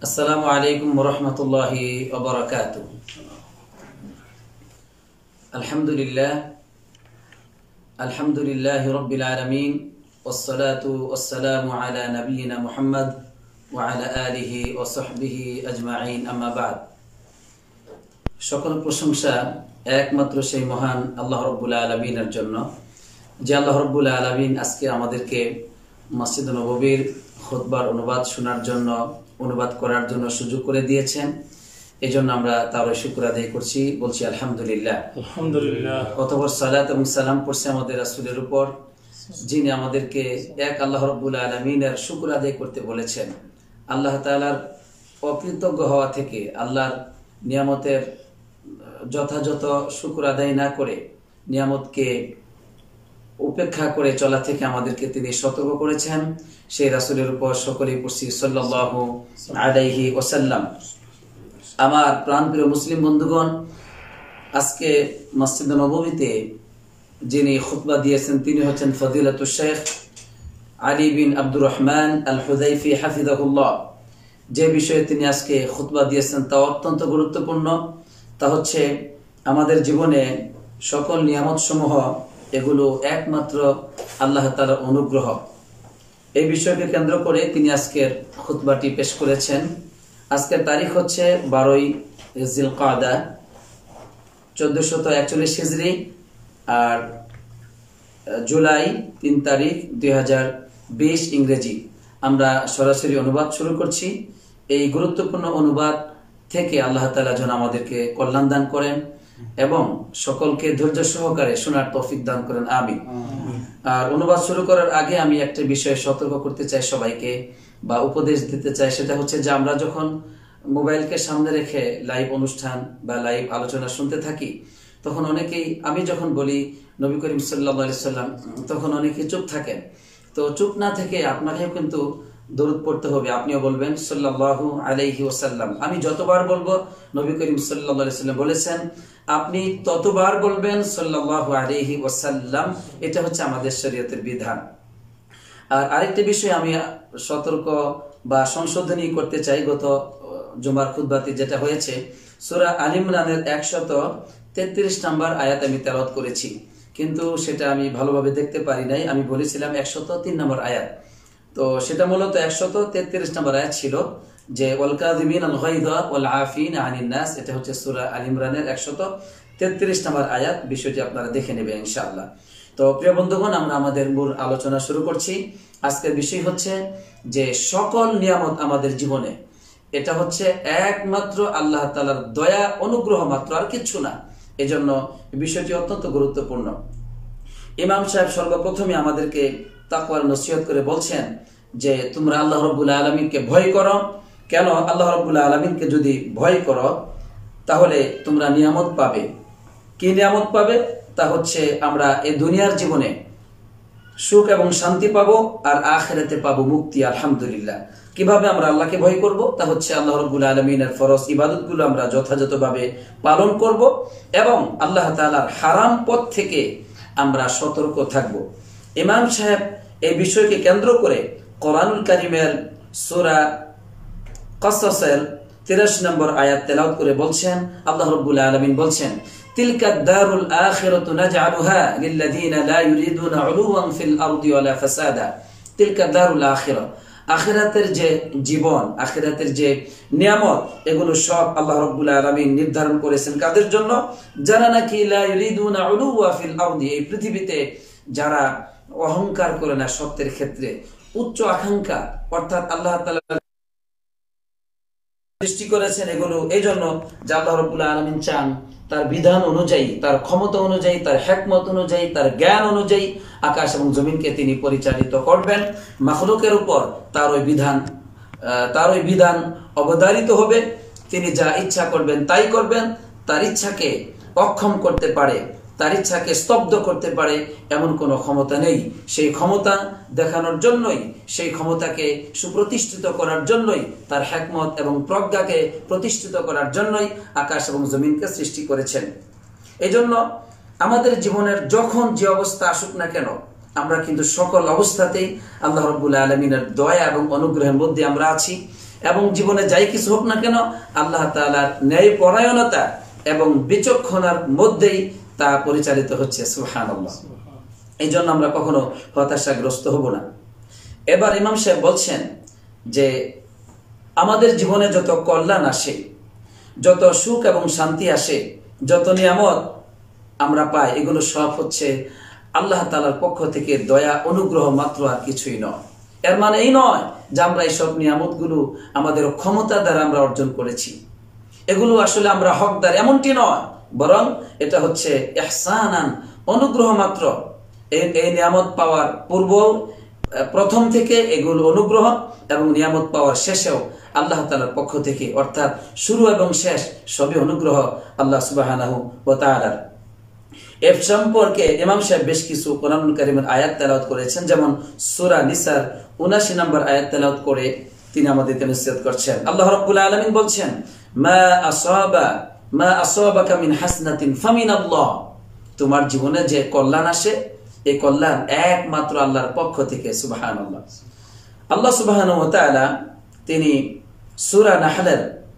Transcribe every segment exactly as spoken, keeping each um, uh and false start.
আসসালামু আলাইকুম ওয়া রাহমাতুল্লাহি ওয়া বারাকাতুহু। আলহামদুলিল্লাহ আলহামদুলিল্লাহি রাব্বিল আলামিন ওয়াসসালাতু ওয়াসসালামু আলা নাবিয়িনা মুহাম্মদ ওয়া আলা আলিহি ওয়া সাহবিহি আজমাইন, আম্মা বা'দ। সকল প্রশংসা একমাত্র সেই মহান আল্লাহ রাব্বুল আলামিনের জন্য, যে আল্লাহ রাব্বুল আলামিন আজকে আমাদেরকে মসজিদ নববীর খুতবার অনুবাদ শোনার জন্য, অনুবাদ করার জন্য সুযোগ করে দিয়েছেন। এই জন্য আমরা তার শুকর আদায় করছি, বলছি আলহামদুলিল্লাহ। আলহামদুলিল্লাহ। অতঃপর সালাত এবং সালাম পড়ছি আমাদের রাসূলের উপর, যিনি আমাদেরকে এক আল্লাহ রাব্বুল আলামিনের শুকর আদায় করতে বলেছেন। আল্লাহ তাআলার অকৃতজ্ঞ হওয়া থেকে, আল্লাহর নিয়ামতের যথাযথ শুকর আদায় না করে নিয়ামতকে উপেক্ষা করে চলা থেকে আমাদেরকে তিনি সতর্ক করেছেন। সেই রাসূলের উপর সকলেই পড়ছি সাল্লাল্লাহু আলাইহি ওয়াসাল্লাম। আমার প্রাণপ্রিয় মুসলিম বন্ধুগণ, আজকে মসজিদ নববীতে যিনি খুতবা দিয়েছেন তিনি হচ্ছেন ফজিলাতুশ শেখ আলী বিন আব্দুর রহমান আল হুযাইফি হাফিজাহুল্লাহ। যে বিষয়ে তিনি আজকে খুতবা দিয়েছেন তা অত্যন্ত গুরুত্বপূর্ণ। তা হচ্ছে আমাদের জীবনে সকল নিয়ামত সমূহ এগুলো একমাত্র আল্লাহ তাআলার অনুগ্রহ। এই বিষয়কে কেন্দ্র করে তিনি আজকের খুতবাটি পেশ করেছেন। আজকের তারিখ হচ্ছে বারোই জিলকাদা চোদ্দশত একচল্লিশ হিজরি, আর জুলাই তিন তারিখ দুই হাজার বিশ ইংরেজি। আমরা সরাসরি অনুবাদ শুরু করছি। এই গুরুত্বপূর্ণ অনুবাদ থেকে আল্লাহ তাআলা যেন আমাদেরকে কল্যাণ দান করেন এবং সকলকে ধৈর্য সহকারে শোনার তৌফিক দান করেন, আমিন। আর অনুবাদ শুরু করার আগে আমি একটা বিষয়ে সতর্ক করতে চাই সবাইকে, বা উপদেশ দিতে চাই। সেটা হচ্ছে যে আমরা যখন মোবাইলকে সামনে রেখে লাইভ অনুষ্ঠান বা লাইভ আলোচনা শুনতে থাকি, তখন অনেকেই, আমি যখন বলি নবী করিম সাল্লাল্লাহু আলাইহি সাল্লাম, তখন অনেকেই চুপ থাকেন। তো চুপ না থেকে আপনাকেও কিন্তু দরুদ পড়তে হবে। আপনিও বলবেন সাল্লাল্লাহু আলাইহি ওয়াসাল্লাম। আমি যতবার বলবো নবী করিম সাল্লাল্লাহু আলাইহি ওয়াসাল্লাম বলেছেন, আপনি ততবার বলবেন সাল্লাল্লাহু আলাইহি ওয়াসাল্লাম। এটা হচ্ছে আমাদের শরীয়তের বিধান। আর আরেকটা বিষয় আমি সতর্ক বা সংশোধনী করতে চাই। গত জুমার খুতবাতে যেটা হয়েছে, সূরা আল ইমরানের একশত তেত্রিশ নম্বর আয়াত আমি তেলাওয়াত করেছি, কিন্তু সেটা আমি ভালোভাবে দেখতে পারি নাই। আমি বলেছিলাম একশত তিন নম্বর আয়াত। তো সেটা মূলত একশত তেত্রিশ নম্বর আয়াত ছিল, যে ওয়াল কাযিমিন আল গায়যা ওয়াল আফিনা আনিন নাস। এটা হচ্ছে সূরা আল ইমরানের একশত তেত্রিশ নম্বর আয়াত। বিষয়টি আপনারা দেখে নেবেন ইনশাআল্লাহ। তো প্রিয় বন্ধুগণ, আমরা আমাদের মূল আলোচনা শুরু করছি। আজকের বিষয় হচ্ছে যে সকল নিয়ামত আমাদের জীবনে, এটা হচ্ছে একমাত্র আল্লাহ তাআলার দয়া অনুগ্রহ মাত্র, আর কিচ্ছু না। এজন্য বিষয়টি অত্যন্ত গুরুত্বপূর্ণ। ইমাম সাহেব সর্বপ্রথমে আমাদেরকে তাকওয়ার নসিহত করে বলছেন যে তোমরা আল্লাহ রাব্বুল আলামিনকে ভয় করো। কেন? আল্লাহ রাব্বুল আলামিনকে যদি ভয় করো তাহলে তোমরা নিয়ামত পাবে। কি নিয়ামত পাবে? তা হচ্ছে আমরা এই দুনিয়ার জীবনে সুখ এবং শান্তি পাবো, আর আখিরাতে পাবো মুক্তি, আলহামদুলিল্লাহ। কিভাবে আমরা আল্লাহকে ভয় করব? তা হচ্ছে আল্লাহ রাব্বুল আলামিনের ফরজ ইবাদতগুলো আমরা যথাযথভাবে পালন করব এবং আল্লাহ তাআলার হারাম পথ থেকে আমরা সতর্ক থাকব। ইমাম সাহেব এই বিষয়কে কেন্দ্র করে কোরআনুল কারীমের সূরা কসসের তিরাশি নম্বর আয়াত তেলাওয়াত করে বলছেন, আল্লাহ রাব্বুল আলামিন বলছেন, তিলকা দারুল আখিরাতু নাজআলুহা লিল্লাযিনা লা ইউরিদুনা উলুওয়ান ফিল আরদি ওয়ালা ফাসাদা। তিলকা দারুল আখিরা, আখিরাতের যে জীবন, আখিরাতের যে নিয়ামত, এগুলো সব আল্লাহ রাব্বুল আলামিন নির্ধারণ করেছেন কাদের জন্য? যারা নাকি লা ইউরিদুনা উলুওয়া ফিল আরদি, এই পৃথিবীতে যারা অহংকার করে না সত্যের ক্ষেত্রে, উচ্চ আকাঙ্ক্ষা, অর্থাৎ আল্লাহ তাআলা সৃষ্টি করেছেন এগুলো এই জন্য যে আল্লাহ রাব্বুল আলামিন চান তার বিধান অনুযায়ী, তার ক্ষমতা অনুযায়ী, তার হিকমত অনুযায়ী, তার জ্ঞান অনুযায়ী আকাশ এবং জমিনকে তিনি পরিচালিত করবেন। মাখলুকের উপর তার ওই বিধান তার ওই বিধান অবধারিত হবে। তিনি যা ইচ্ছা করবেন তাই করবেন। তার ইচ্ছাকে অক্ষম করতে পারে, তার ইচ্ছাকে স্তব্ধ করতে পারে এমন কোনো ক্ষমতা নেই। সেই ক্ষমতা দেখানোর জন্যই, সেই ক্ষমতাকে সুপ্রতিষ্ঠিত করার জন্যই, তার হিকমত এবং প্রজ্ঞাকে প্রতিষ্ঠিত করার জন্যই আকাশ এবং জমিনকে সৃষ্টি করেছেন। এজন্য আমাদের জীবনের যখন যে অবস্থা আসুক না কেন, আমরা কিন্তু সকল অবস্থাতেই আল্লাহ রাব্বুল আলামিনের দয়া এবং অনুগ্রহের মধ্যে আমরা আছি। এবং জীবনে যাই কিছু হোক না কেন আল্লাহ তাআলার ন্যায় পরায়ণতা এবং বিচক্ষণার মধ্যেই তা পরিচালিত হচ্ছে। সুবহানাল্লাহ। এই জন্য আমরা কখনো হতাশাগ্রস্ত হব না। এবার ইমাম সাহেব বলছেন যে আমাদের জীবনে যত কল্যাণ আসে, যত সুখ এবং শান্তি আসে, যত নিয়ামত আমরা পাই, এগুলো সব হচ্ছে আল্লাহ তাআলার পক্ষ থেকে দয়া অনুগ্রহ মাত্র, আর কিছুই নয়। এর মানে এই নয় যে আমরা এইসব নিয়ামতগুলো আমাদের ক্ষমতা দ্বারা আমরা অর্জন করেছি, এগুলো আসলে আমরা হকদার, এমনটি নয়, বরং এটা হচ্ছে ইহসানান, অনুগ্রহ মাত্র। এই এই নিয়ামত পাওয়ার পূর্ব প্রথম থেকে এগুলো অনুগ্রহ, এবং নিয়ামত পাওয়ার শেষেও আল্লাহ তাআলার পক্ষ থেকে, অর্থাৎ শুরু এবং শেষ সবই অনুগ্রহ আল্লাহ সুবহানাহু ওয়া তাআলার। এর সম্পর্কে ইমাম সাহেব বেশ কিছু কোরআনুল কারীমের আয়াত তেলাওয়াত করেছেন, যেমন সূরা নিসার উনআশি নম্বর আয়াত তেলাওয়াত করে তিনি আমাদেরকে নসিহত করছেন। আল্লাহ রাব্বুল আলামিন বলছেন, মা আসাবা মা আসাবাকা মিন হাসনাতিন ফামিনাল্লাহ, তোমার জীবনে যে কল্যাণ আসে এই কল্যাণ একমাত্র আল্লাহর পক্ষ থেকে। সুবহানাল্লাহ। আল্লাহ সুবহানাহু ওয়া তাআলা তিনি সূরা নাহলের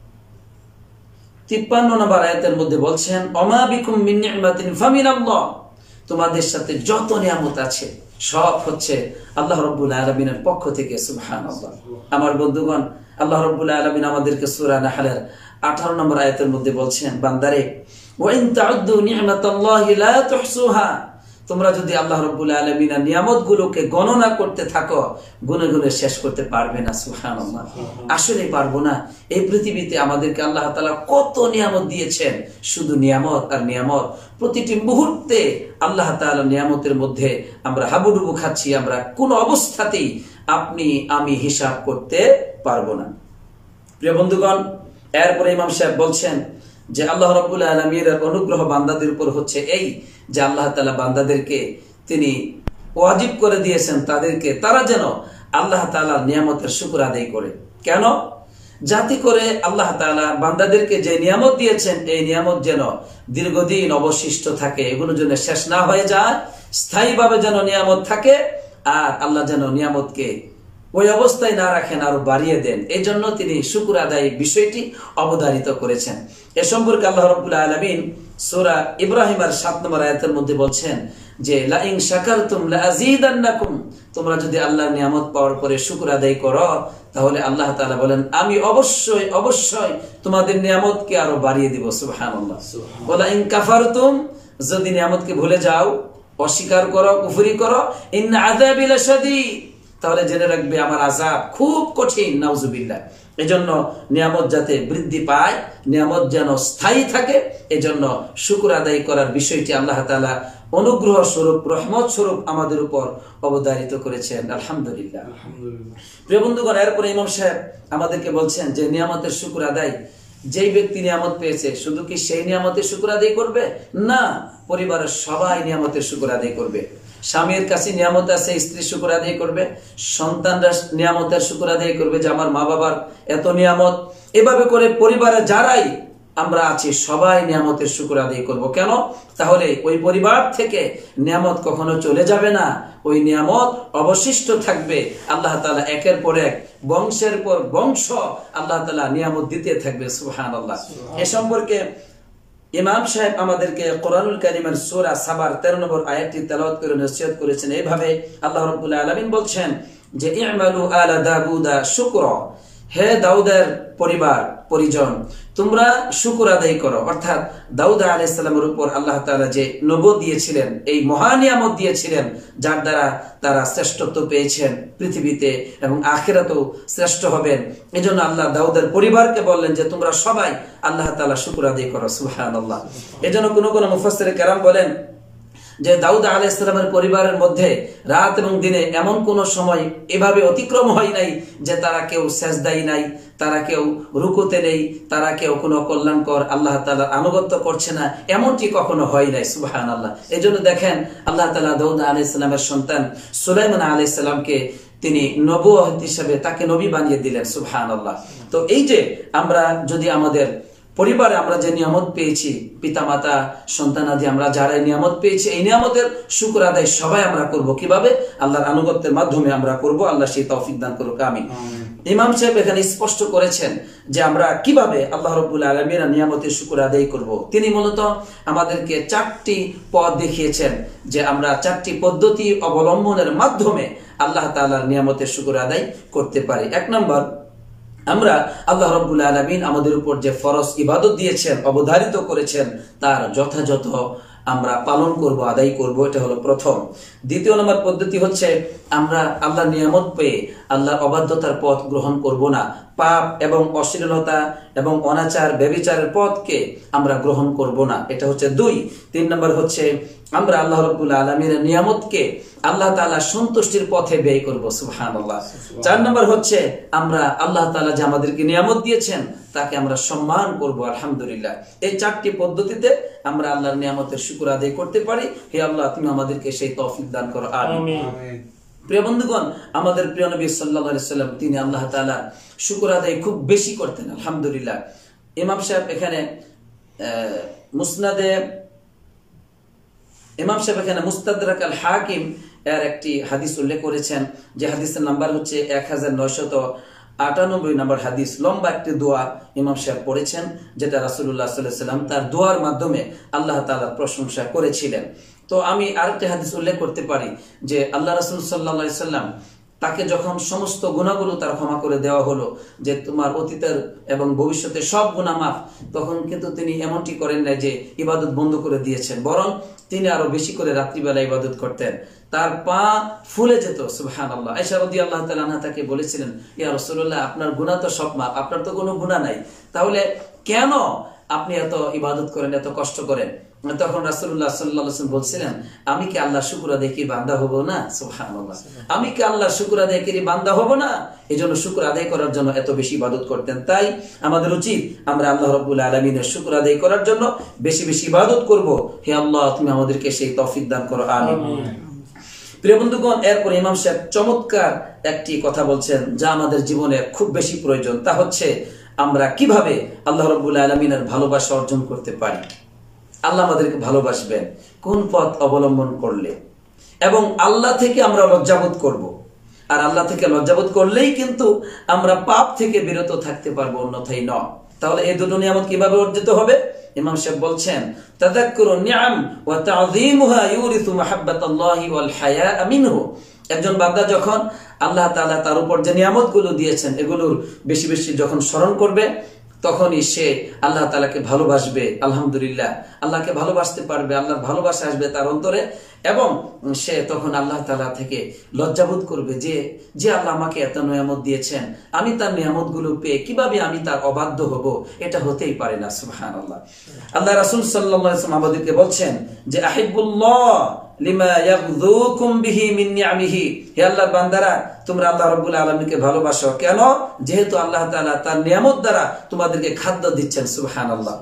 তিপ্পান্ন নম্বর আয়াতের মধ্যে বলছেন, ওমা বিকুম মিন নি'মাতিন ফামিনাল্লাহ, তোমাদের সাথে যত নিয়ামত আছে সব হচ্ছে আল্লাহ রাব্বুল আলামিনের পক্ষ থেকে। সুবহানাল্লাহ। আমার বন্ধুগণ, আল্লাহ রাব্বুল আলামিন আমাদেরকে সূরা নাহলের আঠারো নম্বর আয়াতের মধ্যে বলছেন, বান্দারে ওয়া ইন তাউদ্দু নি'মাতাল্লাহি লা তুহসুহা, তোমরা যদি আল্লাহ রাব্বুল আলামিনের নিয়ামতগুলোকে গণনা করতে থাকো, গুনে গুনে শেষ করতে পারবে না। সুবহানাল্লাহ। আসলে পারবো না। এই পৃথিবীতে আমাদেরকে আল্লাহ তাআলা কত নিয়ামত দিয়েছেন, শুধু নিয়ামত আর নিয়ামত। প্রতিটি মুহূর্তে আল্লাহ তাআলার নিয়ামতের মধ্যে আমরা হাবুডুবু খাচ্ছি, আমরা কোন অবস্থাতেই আপনি আমি হিসাব করতে পারবো না। প্রিয় বন্ধুগণ, এরপরে ইমাম সাহেব বলছেন যে আল্লাহ রাব্বুল আলামিনের অনুগ্রহ বান্দাদের উপর হচ্ছে এই যে আল্লাহ তাআলা বান্দাদেরকে তিনি ওয়াজিব করে দিয়েছেন তাদেরকে, তারা যেন আল্লাহ তাআলার নিয়ামতের শুকর আদায় করে। কেন? যাতে করে আল্লাহ তাআলা বান্দাদেরকে যে নিয়ামত দিয়েছেন এই নিয়ামত যেন দীর্ঘদিন অবশিষ্ট থাকে, এগুলো যেন শেষ না হয়ে যায়, স্থায়ীভাবে যেন নিয়ামত থাকে, আর আল্লাহ যেন নিয়ামতকে ওই অবস্থায় না রাখেন, আরো বাড়িয়ে দেন। এই জন্য তিনি শুকর আদায় বিষয়টি অবধারিত করেছেন। এ সম্পর্কে আল্লাহ রাব্বুল আলামিন সূরা ইব্রাহিমের সাত নম্বর আয়াতের মধ্যে বলছেন যে লা ইন শাকারতুম লা আযীদান্নাকুম, তোমরা যদি আল্লাহর নিয়ামত পাওয়ার পরে শুকর আদায় করো তাহলে আল্লাহ তাআলা বলেন আমি অবশ্যই অবশ্যই তোমাদের নিয়ামতকে আরো বাড়িয়ে দিব। সুবহানাল্লাহ। ওয়া লা ইন কাফারতুম, যদি নিয়ামতকে ভুলে যাও, অস্বীকার করো, কুফরি করো, ইন্না আযাবি লাশাদীদ, তাহলে জেনে রাখবে আমার আযাব খুব কঠিন। নাউজুবিল্লাহ। এজন্য নিয়ামত যাতে বৃদ্ধি পায়, নিয়ামত যেন স্থায়ী থাকে, এজন্য শুকর আদায় করার বিষয়টি আল্লাহ তাআলা অনুগ্রহ স্বরূপ, রহমত স্বরূপ আমাদের উপর অবধারিত করেছেন। আলহামদুলিল্লাহ। প্রিয় বন্ধুগণ, এরপরে ইমাম সাহেব আমাদেরকে বলছেন যে নিয়ামতের শুকর আদায়, যেই ব্যক্তি নিয়ামত পেয়েছে শুধু কি সেই নিয়ামতের শুকর আদায় করবে? না, পরিবারের সবাই নিয়ামতের শুকর আদায় করবে। স্বামীর কাছে নিয়ামত আছে, স্ত্রী শুকর আদায় করবে, সন্তানরা নিয়ামতের শুকর আদায় করবে যে আমার মা বাবার এত নিয়ামত। এভাবে করে পরিবারে যারাই আমরা আছি সবাই নিয়ামতের শুকর আদায় করব। কেন? তাহলে ওই পরিবার থেকে নিয়ামত কখনো চলে যাবে না, ওই নিয়ামত অবশিষ্ট থাকবে। আল্লাহ তাআলা একের পর এক, বংশের পর বংশ আল্লাহ তাআলা নিয়ামত দিতে থাকবে। সুবহানাল্লাহ। এ সম্পর্কে ইমাম সাহেব আমাদেরকে কোরআনুল কারীমের সূরা সাবার তেরো নম্বর আয়াতটি তেলাওয়াত করে নসিহত করেছেন। এইভাবে আল্লাহ রাব্বুল আলামিন বলছেন যে ই'মালু আলা দাউদা শুকরা, হে দাউদের পরিবার পরিজন, তোমরা শুকর আদায় করো। অর্থাৎ দাউদ আলাইহিস সালামের উপর আল্লাহ তাআলা যে নবুয়ত দিয়েছিলেন, এই মহান নিয়ামত দিয়েছিলেন, যার দ্বারা তারা শ্রেষ্ঠত্ব পেয়েছেন পৃথিবীতে এবং আখিরাতেও শ্রেষ্ঠ হবেন। এজন্য আল্লাহ দাউদের পরিবারকে বললেন যে তোমরা সবাই আল্লাহ তাআলা শুকর আদায় করো। সুবহানাল্লাহ। এজন্য কোন কোন মুফাসসিরে কেরাম বলেন যে দাউদ আলাইহিস সালামের পরিবারের মধ্যে রাত এবং দিনে এমন কোন সময় এভাবে অতিক্রম হয় নাই যে তারা কেউ সেজদাই নাই, তারা কেউ রুকুতে নেই, তারা কেউ কোনো কল্যাণকর আল্লাহ তাআলার আনুগত্য করছে না, এমনটি কখনো হয় নাই। সুবহানাল্লাহ। এজন্য দেখেন আল্লাহ তাআলা দাউদ আলাইহিস সালামের সন্তান সুলাইমান আলাইহিস সালামকে তিনি নবুয়ত হিসেবে তাকে নবী বানিয়ে দিলেন। সুবহানাল্লাহ। তো এই যে আমরা যদি আমাদের পরিবারে আমরা যে নিয়ামত পেয়েছি, পিতামাতা সন্তানাদি আমরা যারা নিয়ামত পেয়েছি, এই নিয়ামতের শুকর আদায় সবাই আমরা করব। কিভাবে? আল্লাহর আনুগত্যের মাধ্যমে আমরা করব। আল্লাহ সেই তৌফিক দান করুক। আমিন। ইমাম সাহেব এখানে স্পষ্ট করেছেন যে আমরা কিভাবে আল্লাহ রাব্বুল আলামিনের নিয়ামতের শুকর আদায় করব। তিনি মূলত আমাদেরকে চারটি পথ দেখিয়েছেন যে আমরা চারটি পদ্ধতি অবলম্বনের মাধ্যমে আল্লাহ তাআলার নিয়ামতের শুকর আদায় করতে পারি। এক নম্বর, আমরা আল্লাহ রাব্বুল আলামিন আমাদের উপর যে ফরজ ইবাদত দিয়েছেন, অবধারিত করেছেন, তার যথাযথ আমরা পালন করব, আদায় করব, এটা হলো প্রথম। দ্বিতীয় নম্বর পদ্ধতি হচ্ছে আমরা আল্লাহর নিয়ামত পেয়ে আল্লাহর অবাধ্যতার পথ গ্রহণ করব না, পাপ এবং অশ্লীলতা এবং অনাচার ব্যভিচারের পথকে আমরা গ্রহণ করব না, এটা হচ্ছে দুই। তিন নম্বর হচ্ছে আমরা আল্লাহ রাব্বুল আলামিনের নিয়ামতকে আল্লাহ তাআলা সন্তুষ্টির পথে ব্যয় করব, সুবহানাল্লাহ। চার নম্বর হচ্ছে আমরা আল্লাহ তাআলা যে আমাদেরকে নিয়ামত দিয়েছেন তাকে আমরা সম্মান করব, আলহামদুলিল্লাহ। এই চারটি পদ্ধতিতে আমরা আল্লাহর নিয়ামতের শুকর আদায় করতে পারি। হে আল্লাহ, তুমি আমাদেরকে সেই তৌফিক দান করো, আমিন। প্রিয় বন্ধুগণ, আমাদের প্রিয় নবী সাল্লাল্লাহু আলাইহি সাল্লাম তিনি আল্লাহ তাআলা শুকর আদায় খুব বেশি করতেন, আলহামদুলিল্লাহ। ইমাম সাহেব এখানে মুসনাদে ইমাম সাহেব এখানে মুস্তাদরাক আল হাকিম এর একটি হাদিস উল্লেখ করেছেন, যে হাদিসের নাম্বার হচ্ছে এক হাজার নয়শত আটানব্বই নম্বর হাদিস। লম্বা একটি দোয়া ইমাম সাহেব পড়েছেন, যেটা রাসূলুল্লাহ সাল্লাল্লাহু আলাইহি সাল্লাম তার দোয়ার মাধ্যমে আল্লাহ তাআলার প্রশংসা করেছিলেন। তো আমি আরেকটি হাদিস উল্লেখ করতে পারি যে আল্লাহ রাসূল সাল্লাল্লাহু আলাইহি সাল্লাম তাকে যখন সমস্ত গুনাহগুলো তার ক্ষমা করে দেওয়া হলো, যে তোমার অতীতের এবং ভবিষ্যতের সব গুনাহ মাফ, তখন কিন্তু তিনি এমনটি করেন না যে ইবাদত বন্ধ করে দিয়েছেন, বরং তিনি আরো বেশি করে রাত্রিবেলা ইবাদত করতেন, তার পা ফুলে যেত, সুবহানাল্লাহ। আয়েশা রাদিয়াল্লাহু তাআলা আনহা তাকে বলেছিলেন, ইয়া রাসূলুল্লাহ, আপনার গুনাহ তো সব মাফ, আপনার তো কোনো গুনাহ নাই, তাহলে কেন আপনি এত ইবাদত করেন, এত কষ্ট করেন? তখন রাসূলুল্লাহ সাল্লাল্লাহু আলাইহি ওয়াসাল্লাম বলছিলেন, আমি কি আল্লাহর শুকর আদায়কারী বান্দা হব না? সুবহানাল্লাহ, আমি কি আল্লাহর শুকর আদায়কারী বান্দা হব না? এজন্য শুকর আদায় করার জন্য এত বেশি ইবাদত করতেন। তাই আমাদের উচিত আমরা আল্লাহ রাব্বুল আলামিনের শুকর আদায় করার জন্য বেশি বেশি ইবাদত করব। হে আল্লাহ, তুমি আমাদেরকে সেই তৌফিক দান করো, আমিন। প্রিয় বন্ধুগণ, এরপর ইমাম সাহেব চমৎকার একটি কথা বলছেন যা আমাদের জীবনে খুব বেশি প্রয়োজন। তা হচ্ছে আমরা কিভাবে আল্লাহ রাব্বুল আলামিনের ভালোবাসা অর্জন করতে পারি। আল্লাহ আমাদেরকে ভালোবাসবেন কোন পথ অবলম্বন করলে, এবং আল্লাহ থেকে আমরা লজ্জাবোধ করব। আর আল্লাহ থেকে লজ্জাবোধ করলেই কিন্তু আমরা পাপ থেকে বিরত থাকতে পারবো, অন্যথায় নয়। তাহলে এই দুটো নিয়ামত কিভাবে অর্জিত হবে? ইমাম সাহেব বলছেন, তাযাক্কুরুন নিআম ওয়া তাযীমুহা ইউরিসু মাহাব্বাতাল্লাহি ওয়াল হায়া মিনহু। একজন বান্দা যখন আল্লাহ তাআলা তার উপর যে নিয়ামতগুলো দিয়েছেন এগুলোর বেশি বেশি যখন স্মরণ করবে, তখনই সে আল্লাহ তাআলাকে ভালোবাসবে, আলহামদুলিল্লাহ। আল্লাহকে ভালোবাসতে পারবে, আল্লাহর ভালোবাসা আসবে তার অন্তরে, এবং সে তখন আল্লাহ তাআলা থেকে লজ্জাবোধ করবে যে যে আল্লাহ আমাকে এত নিয়ামত দিয়েছেন, আমি তার নিয়ামতগুলো পেয়ে কিভাবে আমি তার অবাধ্য হব? এটা হতেই পারে না, সুবহানাল্লাহ। আল্লাহ রাসূল সাল্লাল্লাহু আলাইহি ওয়াসাল্লাম আমাদেরকে বলছেন যে আহিব্বুল্লাহ লিমা ইয়াগযুকুম বিহি মিন নিআমিহি। হে আল্লাহর বান্দারা, তোমরা আল্লাহ রাব্বুল আলামিনকে ভালোবাসো কেন? যেহেতু আল্লাহ তাআলা তার নিয়ামত দ্বারা তোমাদেরকে খাদ্য দিচ্ছেন, সুবহানাল্লাহ।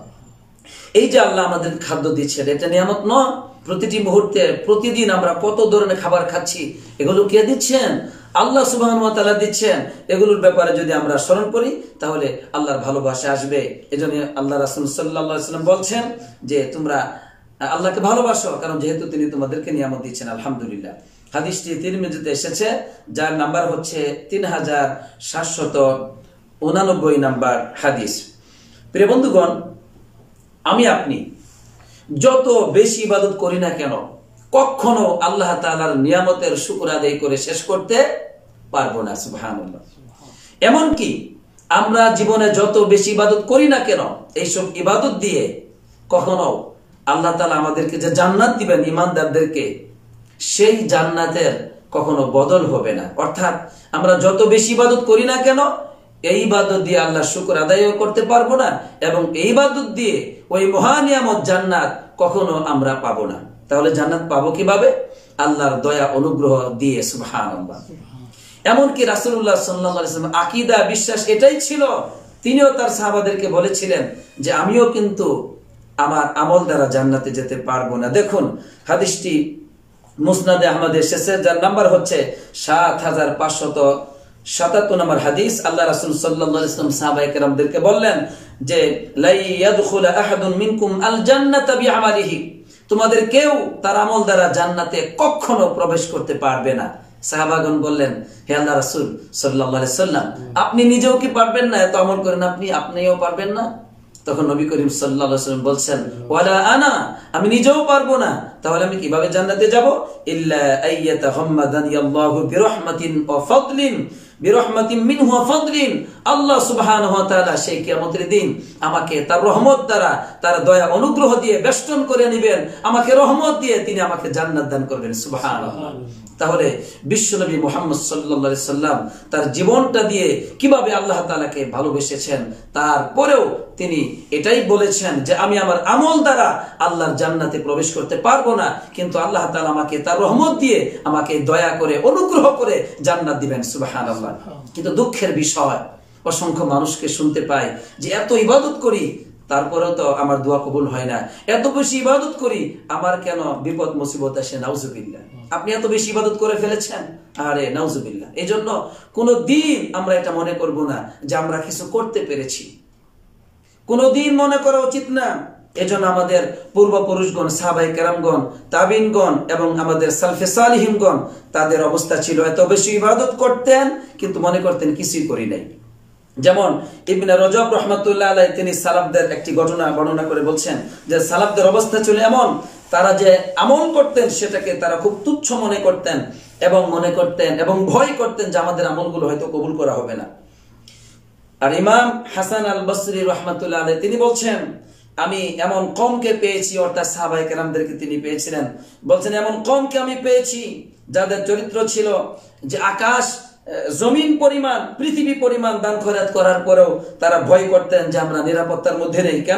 এই যে আল্লাহ আমাদের খাদ্য দিচ্ছেন, এটা নিয়ামত নয়? প্রতিটি মুহূর্তে প্রতিদিন আমরা কত ধরনের খাবার খাচ্ছি, এগুলো কে দিচ্ছেন? আল্লাহ সুবহানাহু ওয়া তাআলা দিচ্ছেন। এগুলোর ব্যাপারে যদি আমরা স্মরণ করি তাহলে আল্লাহর ভালোবাসা আসবে। এজন্য আল্লাহ রাসূল সাল্লাল্লাহু আলাইহি ওয়াসাল্লাম বলছেন যে তোমরা আল্লাহকে ভালোবাসো, কারণ যেহেতু তিনি তোমাদেরকে নিয়ামত দিচ্ছেন, আলহামদুলিল্লাহ। হাদিসটি তিরমিজিতে এসেছে, যার নাম্বার হচ্ছে তিন হাজার সাতশত উনানব্বই নাম্বার হাদিস। প্রিয় বন্ধুগণ, আমি আপনি যত বেশি ইবাদত করি না কেন, কখনো আল্লাহ তাআলার নিয়ামতের শুকর আদায় করে শেষ করতে পারবো না, সুবহানাল্লাহ। এমনকি আমরা জীবনে যত বেশি ইবাদত করি না কেন, এইসব ইবাদত দিয়ে কখনো আল্লাহ তাআলা আমাদেরকে যে জান্নাত দিবেন ঈমানদারদেরকে, সেই জান্নাতের কখনো বদল হবে না। অর্থাৎ আমরা যত বেশি ইবাদত করি না কেন, এই ইবাদত দিয়ে আল্লাহর শুকর আদায়ও করতে পারবো না, এবং এই ইবাদত দিয়ে ওই মহা নিয়ামত জান্নাত কখনো আমরা পাবো না। তাহলে জান্নাত পাবো কিভাবে? আল্লাহর দয়া অনুগ্রহ দিয়ে, সুবহানাল্লাহ। এমনকি রাসূলুল্লাহ সাল্লাল্লাহু আলাইহি ওয়াসাল্লাম আকীদা বিশ্বাস এটাই ছিল, তিনিও তার সাহাবাদেরকে বলেছিলেন যে আমিও কিন্তু আমার আমল দ্বারা জান্নাতে যেতে পারবো না। দেখুন হাদিসটি মুসনাদে আহমদে এসেছে, যার নাম্বার হচ্ছে সাত হাজার পাঁচশত সাতাত্তর নম্বর হাদিস। আল্লাহ রাসূল সাল্লাল্লাহু আলাইহি ওয়াসাল্লাম সাহাবায়ে কেরামদেরকে বললেন যে লা ইয়াদখুলু আহাদুন মিনকুম আল জান্নাতা বিআমালিহি, তোমাদের কেউ তার আমল দ্বারা জান্নাতে কখনো প্রবেশ করতে পারবে না। সাহাবাগণ বললেন, হে আল্লাহ রাসূল সাল্লাল্লাহু আলাইহি সাল্লাম, আপনি নিজেও কি পারবেন না? এত আমল করেন আপনি, আপনিও পারবেন না? তখন নবী করিম সাল্লাল্লাহু আলাইহি ওয়াসাল্লাম বলছেন, ওয়ালা আনা, আমি নিজেও পারবো না, তাহলে আমি কিভাবে জান্নাতে যাব? ইল্লা আইয়াতাহাম্মাদানি আল্লাহু বিরহমাতিন ওয়া ফাদলিন বিরহমাতিন মিনহু ওয়া ফাদলিন, আল্লাহ সুবহানাহু ওয়া তাআলা সেই কিয়ামতের দিন আমাকে তার রহমত দ্বারা, তার দয়া অনুগ্রহ দিয়ে বেষ্টন করে নেবেন, আমাকে রহমত দিয়ে তিনি আমাকে জান্নাত দান করবেন। সুবহানাল্লাহ। তাহলে বিশ্বনবী মুহাম্মদ সাল্লাল্লাহু আলাইহি সাল্লাম তার জীবনটা দিয়ে কিভাবে আল্লাহ তাআলাকে ভালোবেসেছেন, তারপরেও তিনি এটাই বলেছেন যে আমি আমার আমল দ্বারা আল্লাহর জান্নাতে প্রবেশ করতে পারবো না, কিন্তু আল্লাহ তাআলা আমাকে তার রহমত দিয়ে আমাকে দয়া করে অনুগ্রহ করে জান্নাত দিবেন। সুবহানাল্লাহ। কিন্তু দুঃখের বিষয়, অসংখ্য মানুষকে শুনতে পাই যে এত ইবাদত করি তারপরেও তো আমার দোয়া কবুল হয় না, এত বেশি ইবাদত করি আমার কেন বিপদ মুসিবত আসে? নাউজুবিল্লাহ। আপনি এত বেশি ইবাদত করে ফেলেছেন, আরে নাউজুবিল্লাহ। এই জন্য কোনদিন আমরা এটা মনে করব না যে আমরা কিছু করতে পেরেছি, কোনদিন মনে করা উচিত না। এজন্য আমাদের পূর্বপুরুষগণ, সাহাবায়ে কেরামগণ, তাবিনগণ এবং আমাদের সালফে সালিহিনগণ, তাদের অবস্থা ছিল এত বেশি ইবাদত করতেন কিন্তু মনে করতেন কিছুই করি নাই। যেমন ইবনে রজব রাহমাতুল্লাহ আলাইহি তিনি সালাফদের একটি ঘটনা বর্ণনা করে বলছেন যে সালাফদের অবস্থা ছিল এমন, তারা যে আমল করতেন সেটাকে তারা খুব তুচ্ছ মনে করতেন এবং মনে করতেন এবং ভয় করতেন যে আমাদের আমলগুলো হয়তো কবুল করা হবে না। আর ইমাম হাসান আল বসরি রাহমাতুল্লাহ আলাইহি তিনি বলছেন, আমি এমন কওমকে পেয়েছি, অর্থাৎ সাহাবায়ে কেরামদেরকে তিনি পেয়েছিলেন, বলছেন এমন কওমকে আমি পেয়েছি যাদের চরিত্র ছিল যে আকাশ জমিন পরিমাণ, পৃথিবী পরিমাণ দান খয়রাত করার পরেও তারা ভয় করতেন যে আমরা নিরাপত্তার মধ্যে নেই। কেন?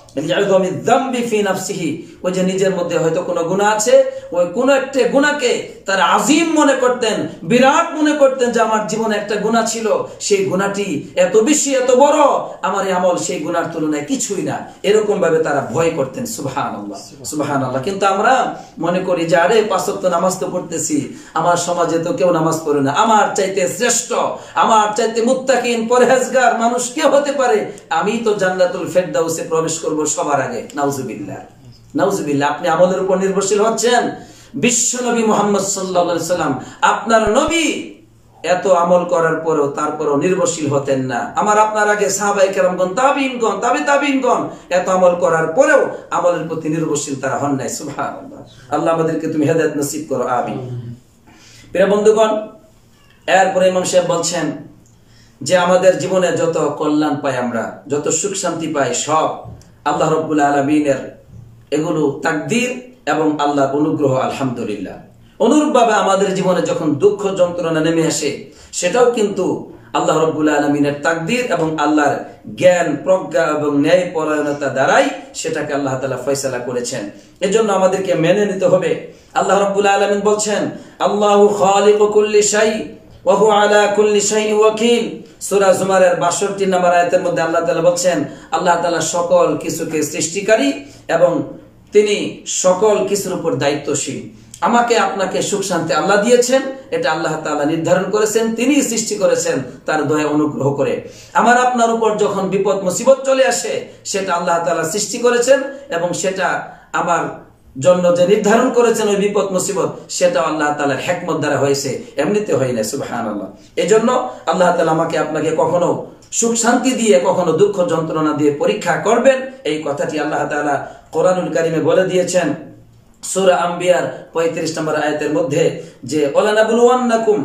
ওই যে নিজের মধ্যে হয়তো কোনো গুনাহ আছে, ওই কোন একটা গুনাহকে তারা আজিম মনে করতেন, বিরাট মনে করতেন যে আমার জীবনে একটা গুনাহ ছিল, সেই গুনাহটি এত বেশি, এত বড়, আমার এই আমল সেই গুনার তুলনায় কিছুই না, এরকম ভাবে তারা ভয় করতেন। সুবহানাল্লাহ, সুবহানাল্লাহ। কিন্তু আমরা মনে করি যে আরে পাঁচ ওয়াক্ত নামাজ তো পড়তেছি, আমার সমাজে তো কেউ নামাজ পড়ে না, আমার চাইতে শ্রেষ্ঠ, আমার চাইতে মুত্তাকিন পরহেজগার মানুষ কে হতে পারে? আমি তো জান্নাতুল ফেরদাউসে প্রবেশ করব সবার আগে। নাউজুবিল্লাহ, নাউজুবিল্লাহ। আপনি আমলের উপর নির্ভরশীল হচ্ছেন। বিশ্ব নবী মুহাম্মদ সাল্লাল্লাহু আলাইহি সাল্লাম, আপনার নবী এত আমল করার পরেও তারপরও নির্ভরশীল হতেন না। আমার আপনার আগে সাহাবায়ে কেরামগণ, তাবিঈনগণ, তাবে তাবিঈনগণ এত আমল করার পরেও আমলের প্রতি নির্ভরশীল তারা হন নাই। সুবহানাল্লাহ। আল্লাহ আমাদেরকে তুমি হেদায়েত নসিব করো, আমিন। প্রিয় বন্ধুগণ, এরপরে ইমাম সাহেব বলছেন যে আমাদের জীবনে যত কল্যাণ পাই, আমরা যত সুখ শান্তি পাই, সব আল্লাহ রাব্বুল আলামিনের এগুলো তাকদীর এবং আল্লাহর অনুগ্রহ। আলহামদুলিল্লাহ। অনুরূপভাবে আমাদের জীবনে যখন দুঃখ যন্ত্রণা নেমে আসে, সেটাও কিন্তু আল্লাহ রাব্বুল আলামিনের তাকদীর এবং আল্লাহর জ্ঞান, প্রজ্ঞা এবং ন্যায় পরায়ণতা দ্বারাই সেটাকে আল্লাহ তাআলা ফয়সালা করেছেন। এজন্য আমাদেরকে মেনে নিতে হবে। আল্লাহ রাব্বুল আলামিন বলছেন, আল্লাহু খালিকু কুল্লি শাই ওয়া হুয়া আলা কুল্লি শাইইন ওয়াকিল। সূরা জুমারের বাষট্টি নম্বর আয়াতের মধ্যে আল্লাহ তাআলা বলছেন, আল্লাহ তাআলা সকল কিছুকে সৃষ্টিকারী এবং তিনি সকল কিছুর উপর দায়িত্বশীল। আমাকে আপনাকে সুখ শান্তি আল্লাহ দিয়েছেন, এটা আল্লাহ তাআলা নির্ধারণ করেছেন, তিনি সৃষ্টি করেছেন তার দয়া অনুগ্রহ করে। আমার আপনার উপর যখন বিপদ মুসিবত চলে আসে, সেটা আল্লাহ তাআলা সৃষ্টি করেছেন এবং সেটা আমার জন্য যে নির্ধারণ করেছেন ওই বিপদ মুসিবত, সেটা আল্লাহ তাআলার হিকমত দ্বারা হয়েছে, এমনিতে হয় না। সুবহানাল্লাহ। এজন্য আল্লাহ তাআলা আমাকে আপনাকে কখনো সুখ শান্তি দিয়ে, কখনো দুঃখ যন্ত্রণা দিয়ে পরীক্ষা করবেন, এই কথাটি আল্লাহ তাআলা কোরআনুল কারীমে বলে দিয়েছেন সূরা আম্বিয়ার পঁয়ত্রিশ নম্বর আয়াতের মধ্যে যে ওয়ালানাবলুওয়ান্নাকুম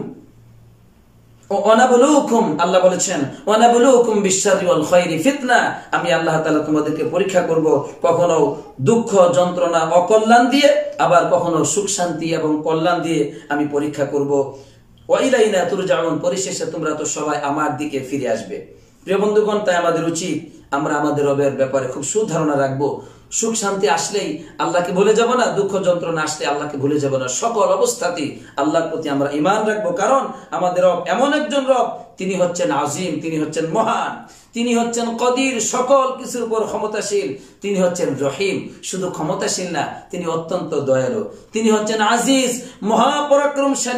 ওয়ানাবলুকুম, আল্লাহ বলেছেন ওয়ানাবলুকুম বিশ-শাররি ওয়াল খায়রি ফিতনা, আমি আল্লাহ তাআলা তোমাদেরকে পরীক্ষা করব, কখনো দুঃখ যন্ত্রণা অকল্যাণ দিয়ে, আবার কখনো সুখ শান্তি এবং কল্যাণ দিয়ে আমি পরীক্ষা করব। ওয়া ইলাইনা তুরজাউন, পরিশেষে তোমরা তো সবাই আমার দিকে ফিরে আসবে। প্রিয় বন্ধুগণ, তাই আমাদের উচিত আমরা আমাদের রবের ব্যাপারে খুব সুধারণা রাখবো। সুখ শান্তি আসলেই আল্লাহকে ভুলে যাব না, দুঃখ যন্ত্রণা আসলে আল্লাহকে ভুলে যাব না, সকল অবস্থাতেই আল্লাহর প্রতি আমরা ঈমান রাখবো। কারণ আমাদের রব এমন একজন রব, তিনি হচ্ছেন আজিম, তিনি হচ্ছেন মহান, তিনি হচ্ছেন কদির, সকল কিছুর উপর ক্ষমতাশীল, তিনি হচ্ছেন রহিম, শুধু ক্ষমতাশীল না, তিনি অত্যন্ত দয়ালু, তিনি হচ্ছেন আজিজ, মহাপরাক্রমশালী,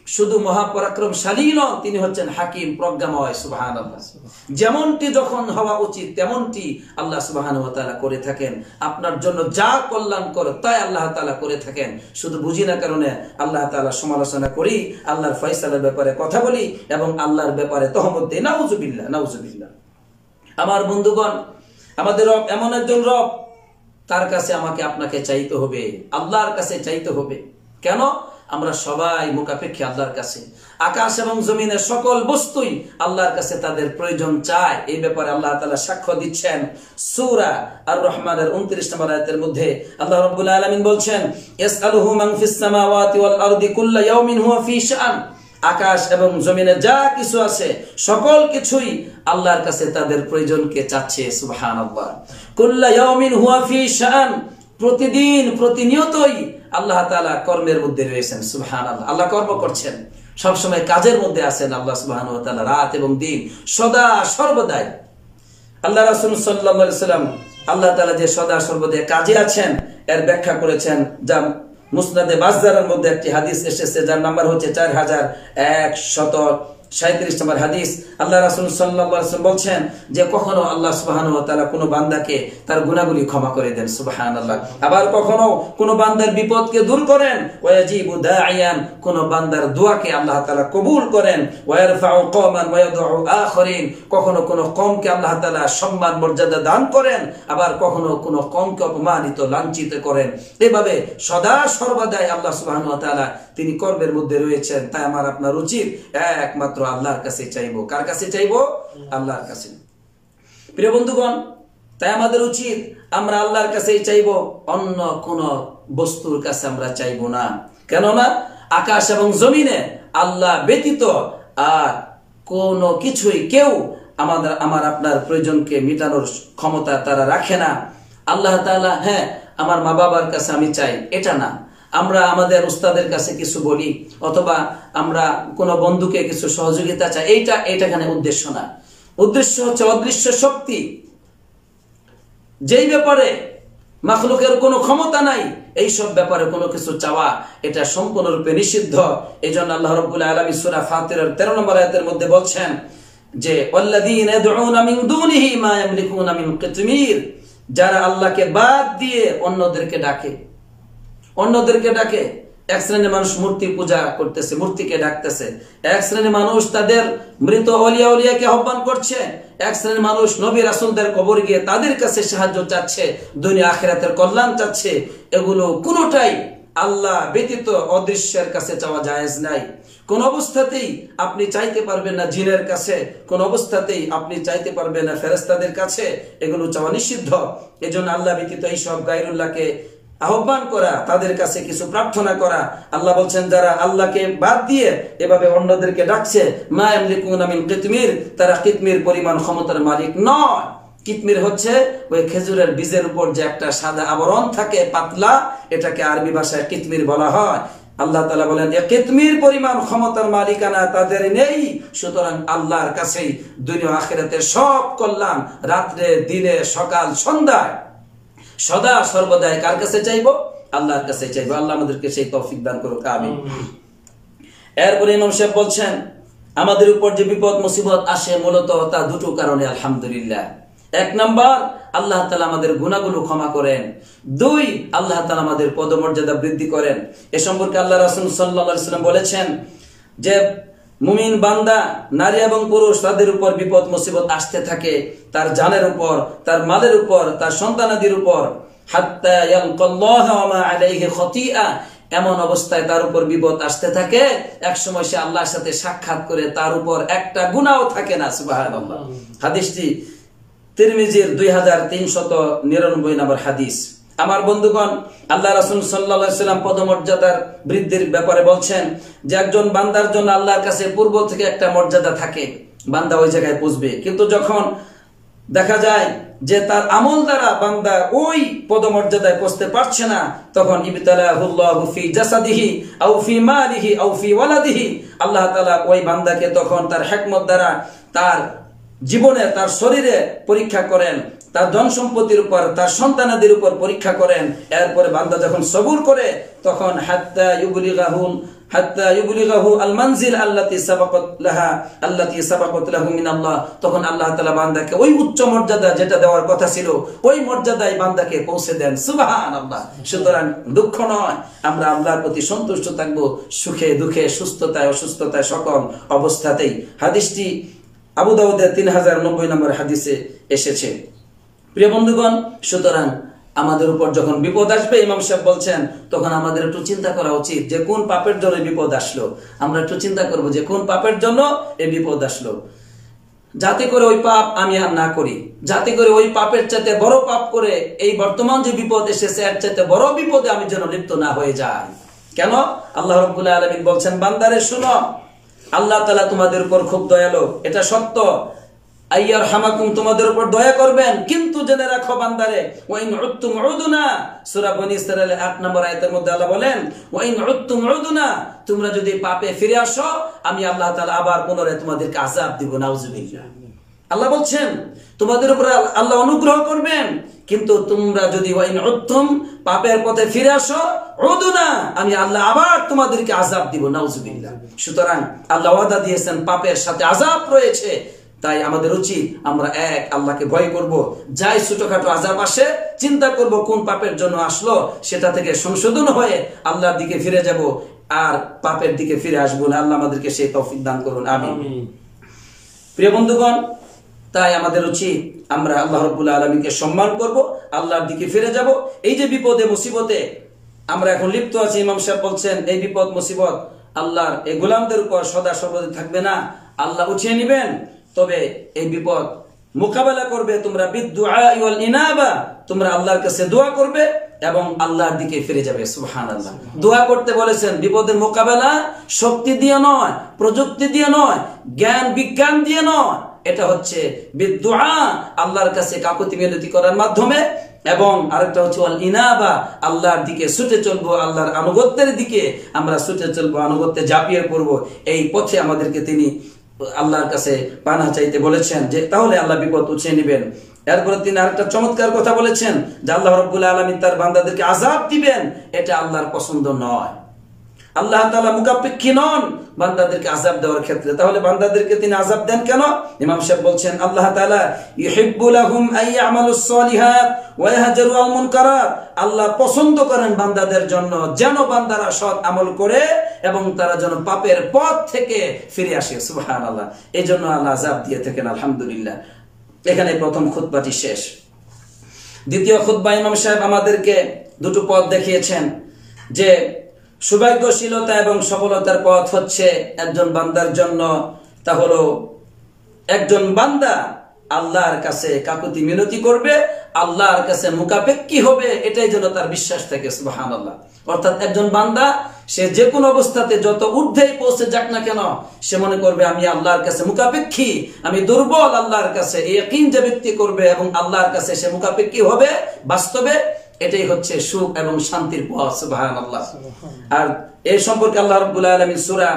শুধু মহাপরাক্রমশালী নন, তিনি হচ্ছেন হাকিম, প্রজ্ঞাময়। সুবহানাল্লাহ। যেমনটি যখন হওয়া উচিত তেমনটি আল্লাহ সুবহানাহু ওয়া তাআলা করে থাকেন। আপনার জন্য যা কল্যাণকর তাই আল্লাহ তাআলা করে থাকেন। শুধু বুঝি না কারণে আল্লাহ তাআলা সমালোচনা করি, আল্লাহর ফয়সালার ব্যাপারে কথা বলি এবং আল্লাহর ব্যাপারে তহমত দেই। নাউজুবিল্লাহ, নাউজুবিল্লাহ। আমার বন্ধুগণ, আমাদের রব এমন একজন রব, তার কাছে আমাকে আপনাকে চাইতে হবে, আল্লাহর কাছে চাইতে হবে। কেন? আমরা সবাই মুখাপেক্ষী আল্লাহর কাছে। আকাশ এবং জমিনের সকল বস্তুই আল্লাহর কাছে তাদের প্রয়োজন চায়। এই ব্যাপারে আল্লাহ তাআলা সাক্ষ্য দিচ্ছেন সূরা আর রহমানের উনত্রিশ নম্বর আয়াতের মধ্যে। আল্লাহ রাব্বুল আলামিন বলছেন, ইয়াসআলুহু মান ফিস সামাওয়াতি ওয়াল আরদি কুল্লু ইয়াউমিন হুয়া ফি শাআন। আকাশ এবং জমিনে যা কিছু আছে সকল কিছুই আল্লাহর কাছে তাদের প্রয়োজনকে চাচ্ছে। সুবহানাল্লাহ। কুল্লু ইয়াউমিন হুয়া ফি শাআন। প্রতিদিন প্রতিনিয়তই আল্লাহ তাআলা কর্মের মধ্যে রয়েছেন। সুবহানাল্লাহ। আল্লাহ কর্ম করছেন, সবসময় কাজের মধ্যে আছেন আল্লাহ সুবহানাহু ওয়া তাআলা, রাত এবং দিন সদা সর্বদাই। আল্লাহ রাসূল সাল্লাল্লাহু আলাইহি ওয়াসাল্লাম আল্লাহ তাআলা যে সদা সর্বদাই কাজে আছেন এর ব্যাখ্যা করেছেন, যা মুসনাদে বাজ্জারের মধ্যে একটি হাদিস এসেছে, যার নাম্বার হচ্ছে চার হাজার একশত সাঁইত্রিশ নম্বর হাদিস। আল্লাহ রাসূল সাল্লাল্লাহু আলাইহি ওয়াসাল্লাম বলছেন যে কখনো আল্লাহ সুবহানাহু ওয়া তাআলা কোনো বান্দাকে তার গুনাহগুলি ক্ষমা করে দেন। সুবহানাল্লাহ। আবার কখনো কোনো বান্দার বিপদকে দূর করেন। ওয়াজিবু দাইয়ান, কোনো বান্দার দোয়াকে আল্লাহ তাআলা কবুল করেন। ওয়ারফাউ কওমান ওয়া ইয়াদউ আখিরিন, কখনো কোনো কওমকে আল্লাহ তাআলা সম্মান মর্যাদা দান করেন, আবার কখনো কোনো কওমকে অপমানিত লাঞ্ছিত করেন। এভাবে সদা সর্বদাই আল্লাহ সুবহানাহু ওয়া তাআলা তিনি কর্মের মধ্যে রয়েছেন। তাই আমার আপনার উচিত একমাত্র আল্লাহর কাছে চাইবো। কার কাছে চাইবো? আল্লাহর কাছে। প্রিয় বন্ধুগণ, তাই আমাদের উচিত আমরা আল্লাহর কাছেই চাইবো, অন্য কোন বস্তুর কাছে আমরা চাইবো না। কেননা আকাশ এবং জমিনে আল্লাহ ব্যতীত আর কোন কিছুই কেউ আমাদের আমার আপনার প্রয়োজনকে মেটানোর ক্ষমতা তারা রাখে না। আল্লাহ তাআলা, হ্যাঁ আমার মা বাবার কাছে আমি চাই এটা না, আমরা আমাদের উস্তাদের কাছে কিছু বলি অথবা আমরা কোনো বন্ধুকে কিছু সহযোগিতা চাই, এইটা এটা এখানে উদ্দেশ্য না। উদ্দেশ্য হচ্ছে অদৃশ্য শক্তি, যেই ব্যাপারে মাখলুকের কোনো ক্ষমতা নাই, এই সব ব্যাপারে কোনো কিছু চাওয়া এটা সম্পূর্ণরূপে নিষিদ্ধ। এই জন্য আল্লাহ রাব্বুল আলামিন সূরা ফাতিরের তেরো নম্বর আয়াতের মধ্যে বলছেন যে ওয়াল্লাযীনা ইয়াদউনা মিন দুনিহি মা ইয়ামলিকুনা মিন কিতমির, যারা আল্লাহকে বাদ দিয়ে অন্যদেরকে ডাকে, অন্যদেরকে ডাকে। এক শ্রেণীর মানুষ মূর্তি পূজা করতেছে, মূর্তিকে ডাকতেছে। এক শ্রেণীর মানুষ তাদের মৃত ওলিয়া উলিয়াকে আহ্বান করছে। এক শ্রেণীর মানুষ নবী রাসূলদের কবর গিয়ে তাদের কাছে সাহায্য চাচ্ছে, দুনিয়া আখিরাতের কল্যাণ চাচ্ছে। এগুলো কোনোটাই আল্লাহ ব্যতীত অদৃশ্যের কাছে চাওয়া জায়েজ নাই। কোন অবস্থাতেই আপনি চাইতে পারবেন না জিনের কাছে, কোন অবস্থাতেই আপনি চাইতে পারবেন না ফেরেশতাদের কাছে, এগুলো চাওয়া নিষিদ্ধ। এজন্য আল্লাহ ব্যতীত এই সব গায়রুল্লাহকে আহ্বান করা, তাদের কাছে কিছু প্রার্থনা করা। আল্লাহ বলছেন যারা আল্লাহকে বাদ দিয়ে এভাবে অন্যদেরকে ডাকছে, মা ইয়ামলিকুনা মিন কিতমির, তারা কিতমির পরিমাণ ক্ষমতার মালিক নয়। কিতমির হচ্ছে ওই খেজুরের বীজের উপর যে একটা সাদা আবরণ থাকে পাতলা, এটাকে আরবি ভাষায় কিতমির বলা হয়। আল্লাহ তাআলা বলেন যে কিতমির পরিমাণ ক্ষমতার মালিকানা তাদের নেই। সুতরাং আল্লাহর কাছেই দুনিয়া আখিরাতের সব কল্যাণ, রাত্রে দিনে সকাল সন্ধ্যায় সদা সর্বদাই কার কাছে চাইবো? আল্লাহর কাছে চাইবো। আল্লাহ আমাদেরকে সেই তৌফিক দান করুক, আমিন। এরপরে ইমাম সাহেব বলছেন আমাদের উপর যে বিপদ মুসিবত আসে মূলত তা দুটো কারণে, আলহামদুলিল্লাহ। এক নাম্বার, আল্লাহ তাআলা আমাদের গুনাহগুলো ক্ষমা করেন। দুই, আল্লাহ তাআলা আমাদের পদমর্যাদা বৃদ্ধি করেন। এ সম্পর্কে আল্লাহ রাসূল সাল্লাল্লাহু আলাইহি ওয়াসাল্লাম বলেছেন যে মুমিন বান্দা নারী এবং পুরুষ তাদের উপর বিপদ মুসিবত আসতে থাকে, তার জানের উপর, তার মালের উপর, তার সন্তানাদির উপর, হাত্তা ইয়ালকাল্লাহা ওয়া মা আলাইহি খাতিআ, এমন অবস্থায় তার উপর বিপদ আসতে থাকে এক সময় সে আল্লাহর সাথে সাক্ষাৎ করে তার উপর একটা গুনাহও থাকে না। সুবহানাল্লাহ। হাদিসটি তিরমিজির দুই হাজার তিনশত নিরানব্বই নম্বর হাদিস। আমার বন্ধুগণ, আল্লাহ রাসূল সাল্লাল্লাহু আলাইহি ওয়াসাল্লাম পদমর্যাদার বৃদ্ধির ব্যাপারে বলছেন যে একজন বান্দার জন্য আল্লাহর কাছে পূর্ব থেকে একটা মর্যাদা থাকে, বান্দা ওই জায়গায় পৌঁছবে। কিন্তু যখন দেখা যায় যে তার আমল দ্বারা বান্দা ওই পদমর্যাদায় পৌঁছতে পারছে না, তখন ইবতালাহুল্লাহু ফি জাসাদিহি আও ফি মালিহি আও ফি ওয়ালাদিহি, আল্লাহ তাআলা ওই বান্দাকে তখন তার হিকমত দ্বারা তার জীবনে, তার শরীরে পরীক্ষা করেন, তার ধন সম্পত্তির উপর, তার সন্তানাদের উপর পরীক্ষা করেন। এরপরে বান্দা যখন সবুর করে তখন হাত্তা ইউবলিগাহুল হাত্তা ইউবলিগাহু আল মানজিল আল্লাতী সাবাকাত লাহা আল্লাতী সাবাকাত লাহু মিনাল্লাহ, তখন আল্লাহ তাআলা বান্দাকে ওই উচ্চ মর্যাদা যেটা দেওয়ার কথা ছিল ওই মর্যাদায় বান্দাকে পৌঁছে দেন। সুবহানাল্লাহ। সুতরাং দুঃখ নয়, আমরা আল্লাহর প্রতি সন্তুষ্ট থাকবো সুখে দুঃখে, সুস্থতায় অসুস্থতায়, সকল অবস্থাতেই। হাদিসটি আবু দাউদের তিন হাজার নব্বই নম্বর হাদিসে এসেছে। প্রিয় বন্ধুগণ, সুতরাং আমাদের উপর যখন বিপদ আসবে, ইমাম সাহেব বলছেন, তখন আমাদের একটু চিন্তা করা উচিত যে কোন পাপের জন্য বিপদ আসলো। আমরা একটু চিন্তা করব যে কোন পাপের জন্য এই বিপদ আসলো, যাতে করে ওই পাপ আমি আর না করি, যাতে করে ওই পাপের চাইতে বড় পাপ করে এই বর্তমান যে বিপদ এসেছে এর চাইতে বড় বিপদে আমি যেন লিপ্ত না হয়ে যাই। কেন? আল্লাহ রাব্বুল আলামিন বলছেন, বান্দারে শুনো, আল্লাহ তাআলা তোমাদের উপর খুব দয়ালু, এটা সত্য। আইয়ার হামাকুম, তোমাদের উপর দয়া করবেন, কিন্তু জেনে রাখো বান্দারে, ওয়াইন উদ্তুম উদুনা, সূরা বনী ইসরাঈল আট নম্বর আয়াতের মধ্যে আল্লাহ বলেন, ওয়াইন উদ্তুম উদুনা, তোমরা যদি পাপে ফিরে আসো আমি আল্লাহ তাআলা আবার পুনরায় তোমাদেরকে আযাব দিব। নাউজুবিল্লাহ। আল্লাহ বলছেন তোমাদের উপর আল্লাহ অনুগ্রহ করবেন, কিন্তু তোমরা যদি ওয়াইন উদ্তুম, পাপের পথে ফিরে আসো, উদুনা, আমি আল্লাহ আবার তোমাদেরকে আযাব দিব। নাউজুবিল্লাহ। সুতরাং আল্লাহ ওয়াদা দিয়েছেন পাপের সাথে আযাব রয়েছে। তাই আমাদের উচিত আমরা এক আল্লাহকে ভয় করব, যাই ছোটখাটো আযাব আসে চিন্তা করব কোন পাপের জন্য আসলো, সেটা থেকে সংশোধন হয়ে আল্লাহর দিকে ফিরে যাব, আর পাপের দিকে ফিরে আসবো না। আল্লাহ আমাদেরকে সেই তৌফিক দান করুন, আমিন। প্রিয় বন্ধুগণ, তাই আমাদের উচিত আমরা আল্লাহ রাব্বুল আলামিনকে সম্মান করব, আল্লাহর দিকে ফিরে যাব। এই যে বিপদে মুসিবতে আমরা এখন লিপ্ত আছি, ইমাম সাহেব বলছেন এই বিপদ মুসিবত আল্লাহর এই গোলামদের উপর সদা সর্বদা থাকবে না, আল্লাহ উঠিয়ে নেবেন। তবে এই বিপদ মোকাবেলা করবে তোমরা বিদুআ ওয়াল ইনাবা, তোমরা আল্লাহর কাছে দোয়া করবে এবং আল্লাহর দিকে ফিরে যাবে। সুবহানাল্লাহ। দোয়া করতে বলেছেন, বিপদের মোকাবেলা শক্তি দিয়ে নয়, প্রযুক্তি দিয়ে নয়, জ্ঞান বিজ্ঞান দিয়ে নয়, এটা হচ্ছে বিদুআ, আল্লাহর কাছে কাকুতি মিনতি করার মাধ্যমে, এবং আরেকটা হচ্ছে ওয়াল ইনাবা, আল্লাহর দিকে ছুটে চলবো, আল্লাহর আনুগত্যের দিকে আমরা ছুটে চলবো, আনুগত্যে ঝাঁপিয়ে পড়বো। এই পথে আমাদেরকে তিনি আল্লাহর কাছে পানাহ চাইতে বলেছেন, যে তাহলে আল্লাহ বিপদ উঠিয়ে নেবেন। এরপরে তিনি আরেকটা চমৎকার কথা বলেছেন যে আল্লাহ রাব্বুল আলামিন তার বান্দাদেরকে আযাব দিবেন, এটা আল্লাহর পছন্দ নয়। আল্লাহ তাআলা মুকাপ্পিক্ষী নন বান্দাদেরকে আযাব দেওয়ার ক্ষেত্রে। তাহলে বান্দাদেরকে তিনি আযাব দেন কেন? ইমাম সাহেব বলছেন, আল্লাহ তাআলা ইউহিব্বু লাহুম আইয়ামালুস সলিহাত ওয়া ইয়াহজারু আল মুনকারাত, আল্লাহ পছন্দ করেন বান্দাদের জন্য যেন বান্দারা সৎ আমল করে এবং তারা যেন পাপের পথ থেকে ফিরে আসে। সুবহানাল্লাহ। এই জন্য আল্লাহ আযাব দিয়ে থাকেন। আলহামদুলিল্লাহ। এখানে প্রথম খুতবাটি শেষ। দ্বিতীয় খুতবা ইমাম সাহেব আমাদেরকে দুটো পথ দেখিয়েছেন, যে সৌভাগ্যশীলতা এবং সফলতার পথ হচ্ছে একজন বান্দার জন্য, তা হলো একজন বান্দা আল্লাহর কাছে কাকুতি মিনতি করবে, আল্লাহর কাছে মুখাপেক্ষী হবে, এটাই যেন তার বিশ্বাস থাকে। সুবহানাল্লাহ। অর্থাৎ একজন বান্দা সে যে কোনো অবস্থাতে যত ঊর্ধ্বেই পৌঁছে যাক না কেন, সে মনে করবে আমি আল্লাহর কাছে মুখাপেক্ষী, আমি দুর্বল আল্লাহর কাছে, এই ইয়াকিন যে ব্যক্তি করবে এবং আল্লাহর কাছে সে মুখাপেক্ষী হবে বাস্তবে, এটাই হচ্ছে সুখ এবং শান্তির পথ। সুবহানাল্লাহ। আর এই সম্পর্কে আল্লাহ রাব্বুল আলামিন সূরা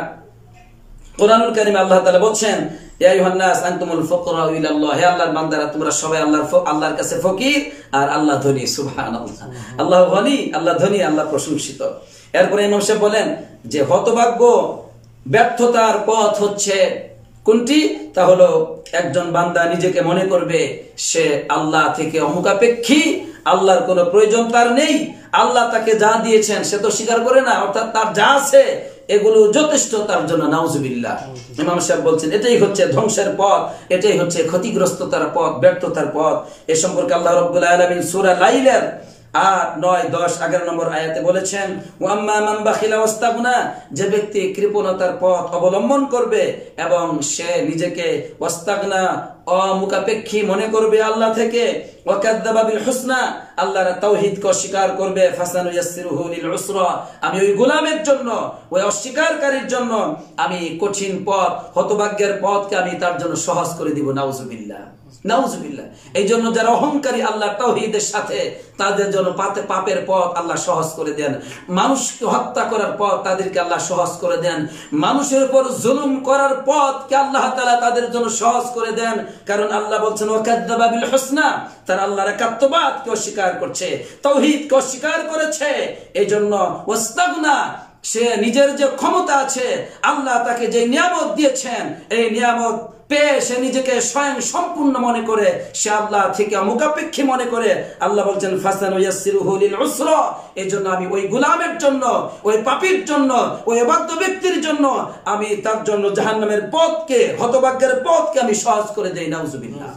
কোরআনুল কারীমে আল্লাহ তাআলা বলেন, ইয়া আইয়ুহান নাস আনতুমুল ফুকরা ইলাল্লাহ, হে আল্লাহর বান্দারা তোমরা সবাই আল্লাহর আল্লাহর কাছে ফকির আর আল্লাহ ধনী। সুবহানাল্লাহ। আল্লাহ গনি, আল্লাহ ধনী, আল্লাহ প্রশংসিত। এরপরে ইমাম সাহেব বলেন যে হতভাগ্য ব্যর্থতার পথ হচ্ছে কোনটি? তা হলো একজন বান্দা নিজেকে মনে করবে সে আল্লাহ থেকে অমুখাপেক্ষী, আল্লাহর কোনো প্রয়োজন তার নেই, আল্লাহ তাকে যা দিয়েছেন সে তো স্বীকার করে না, অর্থাৎ তার যা আছে এগুলো যথেষ্ট তার জন্য। নাউজুবিল্লাহ। ইমাম সাহেব বলছেন এটাই হচ্ছে ধ্বংসের পথ, এটাই হচ্ছে ক্ষতিগ্রস্ততার পথ, ব্যর্থতার পথ। এ সম্পর্কে আল্লাহ রাব্বুল আলামিন সূরা লাইলের আট নয় দশ এগারো নম্বর আয়াতে বলেছেন, ওয়াম্মা মান বাখিলা ওয়াস্তাগনা, যে ব্যক্তি কৃপণতার পথ অবলম্বন করবে এবং সে নিজেকে ওয়াস্তাগনা অমুখাপেক্ষী মনে করবে আল্লাহ থেকে, ওয়াকাযযাবা বিল হুসনা, আল্লাহর তাওহীদকে অস্বীকার করবে, ফাসানুয়াসসিরুহু লিল উসরা, আমি ওই গোলামের জন্য, ওই অস্বীকারকারীর জন্য আমি কঠিন পথ, হতভাগ্যের পথকে আমি তার জন্য সহজ করে দিব। নাউজুবিল্লাহ, নাউজুবিল্লাহ। এই জন্য যারা অহংকারী আল্লাহর তাওহীদের সাথে, তাদের জন্য পাতে পাপের পথ আল্লাহ সহজ করে দেন, মানুষকে হত্যা করার পথ তাদেরকে আল্লাহ সহজ করে দেন, মানুষের উপর জুলুম করার পথকে আল্লাহ তাআলা তাদের জন্য সহজ করে দেন। কারণ আল্লাহ বলছেন ওয়াকাযযাবা বিল হুসনা, তারা আল্লাহর একাত্মবাদকে অস্বীকার করছে, তাওহীদকে অস্বীকার করেছে। এই জন্য ওয়াস্তাগনা, সে নিজের যে ক্ষমতা আছে, আল্লাহ তাকে যে নিয়ামত দিয়েছেন, এই নিয়ামত পেয়ে সে নিজেকে স্বয়ং সম্পূর্ণ মনে করে, সে আল্লাহ থেকে মুখাপেক্ষী মনে করে। আল্লাহ বলছেন ফাসানুয়াসসিরুহু লিল উসরা, এই জন্য আমি ওই গোলামের জন্য, ওই পাপীর জন্য, ওই অবাধ্য ব্যক্তির জন্য আমি তার জন্য জাহান্নামের পথকে, হতভাগ্যের পথকে আমি সহজ করে দেই। নাউজুবিল্লাহ।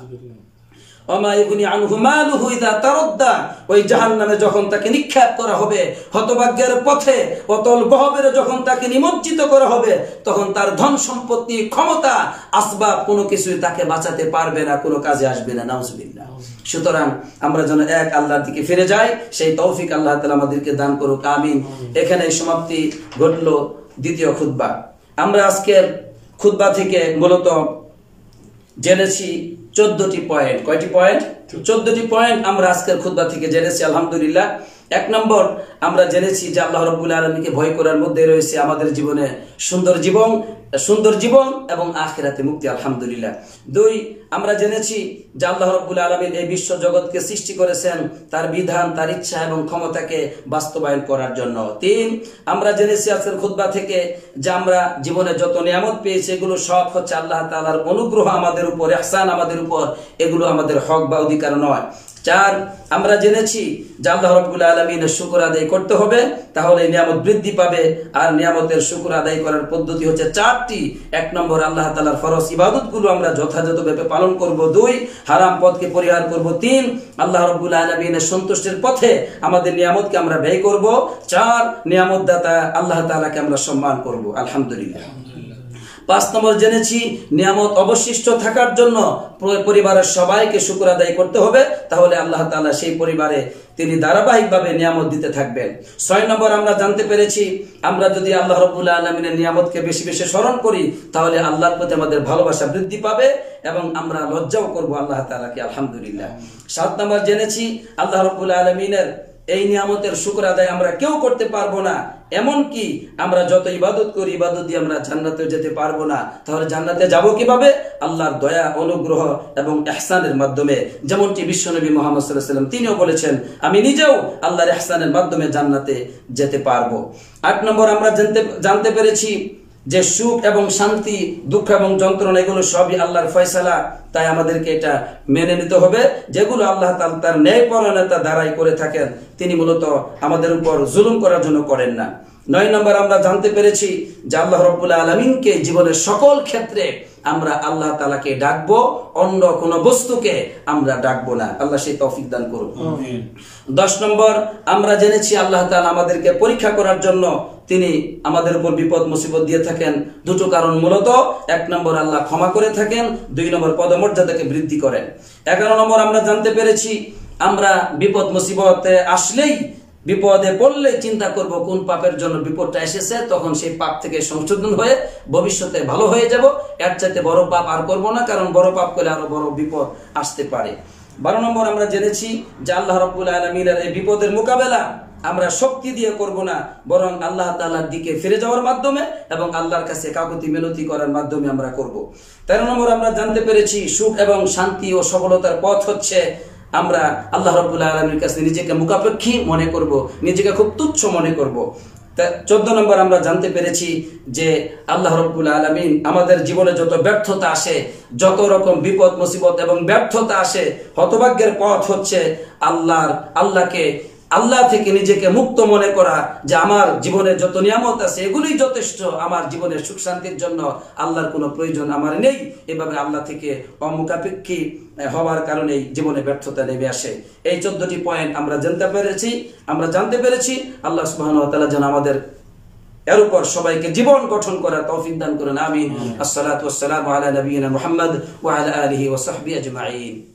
ওই জাহান্নামে যখন তাকে নিক্ষেপ করা হবে, হতভাগ্যের পথে অতল গহ্বরে যখন তাকে নিমজ্জিত করা হবে, তখন তার ধন সম্পত্তি, ক্ষমতা, আসবাব কোনো কিছুই তাকে বাঁচাতে পারবে না, কোনো কাজে আসবে না। নাউজুবিল্লাহ। সুতরাং আমরা যেন এক আল্লাহর দিকে ফিরে যাই, সেই তৌফিক আল্লাহ তাআলা আমাদেরকে দান করুক, আমিন। এখানে সমাপ্তি ঘটলো দ্বিতীয় খুতবা। আমরা আজকের খুতবা থেকে মূলত জেনেছি চোদ্দটি পয়েন্ট। কয়টি পয়েন্ট? চোদ্দটি পয়েন্ট আমরা আজকের খুতবা থেকে জেনেছি, আলহামদুলিল্লাহ। এক নম্বর আমরা জেনেছি যে আল্লাহ রাব্বুল আলামিনকে ভয় করার মধ্যে রয়েছে আমাদের জীবনে সুন্দর জীবন, সুন্দর জীবন এবং আখিরাতে মুক্তি, আলহামদুলিল্লাহ। দুই, আমরা জেনেছি যে আল্লাহ রাব্বুল আলামিন এই বিশ্ব জগৎকে সৃষ্টি করেছেন তার বিধান, তার ইচ্ছা এবং ক্ষমতাকে বাস্তবায়ন করার জন্য। তিন, আমরা জেনেছি আজকের খুতবা থেকে যে আমরা জীবনে যত নিয়ামত পেয়েছি এগুলো সব হচ্ছে আল্লাহ তাআলার অনুগ্রহ আমাদের উপর, ইহসান আমাদের উপর, এগুলো আমাদের হক বা অধিকার নয়। চার, আমরা জেনেছি যে আল্লাহ রাব্বুল আলামিনের শুকর আদায় করতে হবে, তাহলে নিয়ামত বৃদ্ধি পাবে। আর নিয়ামতের শুকর আদায় করার পদ্ধতি হচ্ছে চারটি। এক নম্বর, আল্লাহ তাআলার ফরজ ইবাদতগুলো আমরা যথাযথভাবে পালন করব। দুই, হারাম পথকে পরিহার করব। তিন, আল্লাহ রাব্বুল আলামিনের সন্তুষ্টির পথে আমাদের নিয়ামতকে আমরা ব্যয় করব। চার, নিয়ামত দাতা আল্লাহ তাআলাকে আমরা সম্মান করব, আলহামদুলিল্লাহ। পাঁচ নম্বর জেনেছি নিয়ামত অবশিষ্ট থাকার জন্য পরিবারের সবাইকে শুকর আদায় করতে হবে, তাহলে আল্লাহ তাআলা সেই পরিবারে তিনি ধারাবাহিকভাবে নিয়ামত দিতে থাকবেন। ছয় নম্বর আমরা জানতে পেরেছি আমরা যদি আল্লাহ রাব্বুল আলামিনের নিয়ামতকে বেশি বেশি স্মরণ করি, তাহলে আল্লাহর প্রতি আমাদের ভালোবাসা বৃদ্ধি পাবে এবং আমরা লজ্জাও করব আল্লাহ তাআলাকে, আলহামদুলিল্লাহ। সাত নম্বর জেনেছি আল্লাহ রাব্বুল আলামিনের এই নিয়ামতের শুকর আদায় আমরা কেউ করতে পারবো না, এমনকি আমরা যত ইবাদত করি, ইবাদত দিয়ে আমরা জান্নাতে যেতে পারবো না। তাহলে জান্নাতে যাব কিভাবে? আল্লাহর দয়া, অনুগ্রহ এবং ইহসানের মাধ্যমে। যেমনটি বিশ্বনবী মুহাম্মদ সাল্লাল্লাহু আলাইহি ওয়াসাল্লাম তিনিও বলেছেন, আমি নিজেও আল্লাহর ইহসানের মাধ্যমে জান্নাতে যেতে পারবো। আট নম্বর আমরা জানতে জানতে পেরেছি যে সুখ এবং শান্তি, দুঃখ এবং যন্ত্রণা এগুলো সবই আল্লাহর ফয়সালা, তাই আমাদেরকে এটা মেনে নিতে হবে। যেগুলো আল্লাহ তাআলা তার ন্যায়পরায়ণতা দ্বারাই করে থাকেন, তিনি মূলত আমাদের উপর জুলুম করার জন্য করেন না। নয় নম্বর আমরা জানতে পেরেছি যে আল্লাহ রাব্বুল আলামিনকে জীবনের সকল ক্ষেত্রে আমরা আল্লাহ তাআলাকে ডাকবো, অন্য কোনো বস্তুকে আমরা ডাকবো না। আল্লাহ সেই তৌফিক দান করুন। দশ নম্বর আমরা জেনেছি আল্লাহ তাআলা আমাদেরকে পরীক্ষা করার জন্য তিনি আমাদের উপর বিপদ মুসিবত দিয়ে থাকেন। দুটো কারণ মূলত, এক নম্বর আল্লাহ ক্ষমা করে থাকেন, দুই নম্বর পদমর্যাদাকে বৃদ্ধি করেন। এগারো নম্বর আমরা জানতে পেরেছি আমরা বিপদ মুসিবতে আসলেই, বিপদে পড়লে চিন্তা করব কোন পাপের জন্য বিপদটা এসেছে, তখন সেই পাপ থেকে সংশোধন হয়ে ভবিষ্যতে ভালো হয়ে যাব। এর চাইতে বড় পাপ আর করব না, কারণ বড় পাপ করলে আরো বড় বিপদ আসতে পারে। বারো নম্বর আমরা জেনেছি যে আল্লাহ রাব্বুল আলামিনের এই বিপদের মোকাবেলা আমরা শক্তি দিয়ে করব না, বরং আল্লাহ তাআলার দিকে ফিরে যাওয়ার মাধ্যমে এবং আল্লাহর কাছে কাকুতি মিনতি করার মাধ্যমে আমরা করব। তেরো নম্বর আমরা জানতে পেরেছি সুখ এবং শান্তি ও সফলতার পথ হচ্ছে আমরা আল্লাহ রাব্বুল আলামিনের কাছে নিজেকে মুখাপেক্ষী মনে করব, নিজেকে খুব তুচ্ছ মনে করব। চোদ্দ নম্বর আমরা জানতে পেরেছি যে আল্লাহ রাব্বুল আলামিন আমাদের জীবনে যত ব্যর্থতা আসে, যত রকম বিপদ মুসিবত এবং ব্যর্থতা আসে, হতভাগ্যের পথ হচ্ছে আল্লাহর আল্লাহকে আল্লাহ থেকে নিজেকে মুক্ত মনে করা, যে আমার জীবনে যত নিয়ামত আছে এগুলোই যথেষ্ট আমার জীবনের সুখ শান্তির জন্য, আল্লাহর কোনো প্রয়োজন আমার নেই। এভাবে আল্লাহ থেকে অমুখাপেক্ষী হওয়ার কারণে জীবনে ব্যর্থতা নেমে আসে। এই চোদ্দটি পয়েন্ট আমরা জানতে পেরেছি আমরা জানতে পেরেছি আল্লাহ সুবহানাহু ওয়া তাআলা যেন আমাদের এর উপর সবাইকে জীবন গঠন করার তৌফিক দান করেন, আমিন। আসসালাতু ওয়াসসালামু আলা নবিয়িনা মুহাম্মদ ওয়া আলা আলিহি ওয়া সাহবিহি আজমাইন।